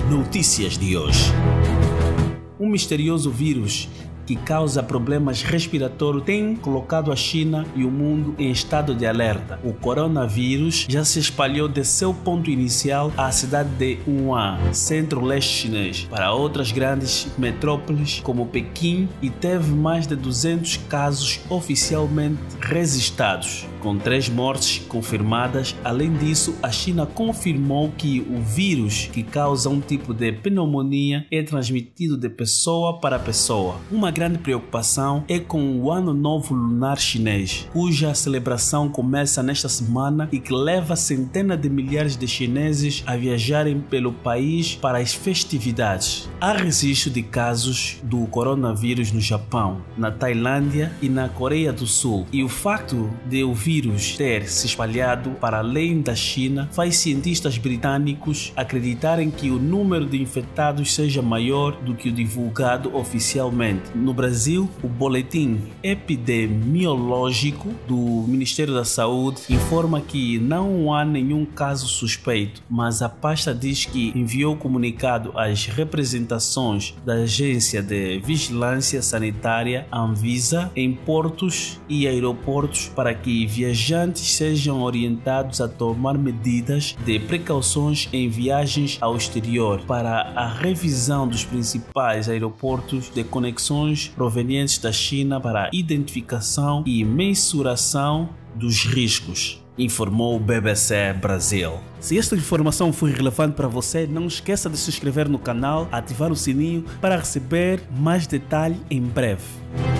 Notícias de hoje. Um misterioso vírus que causa problemas respiratórios tem colocado a China e o mundo em estado de alerta. O coronavírus já se espalhou de seu ponto inicial à cidade de Wuhan, centro-leste chinês, para outras grandes metrópoles como Pequim e teve mais de 200 casos oficialmente registrados, com 3 mortes confirmadas. Além disso, a China confirmou que o vírus que causa um tipo de pneumonia é transmitido de pessoa para pessoa. Uma grande preocupação é com o Ano Novo Lunar Chinês, cuja celebração começa nesta semana e que leva centenas de milhares de chineses a viajarem pelo país para as festividades. Há registro de casos do coronavírus no Japão, na Tailândia e na Coreia do Sul, e o facto de o vírus ter se espalhado para além da China faz cientistas britânicos acreditarem que o número de infectados seja maior do que o divulgado oficialmente. No Brasil, o boletim epidemiológico do Ministério da Saúde informa que não há nenhum caso suspeito, mas a pasta diz que enviou comunicado às representações da Agência de Vigilância Sanitária, Anvisa, em portos e aeroportos para que viajantes sejam orientados a tomar medidas de precauções em viagens ao exterior para a revisão dos principais aeroportos de conexões provenientes da China para a identificação e mensuração dos riscos, informou o BBC Brasil. Se esta informação foi relevante para você, não esqueça de se inscrever no canal, ativar o sininho para receber mais detalhes em breve.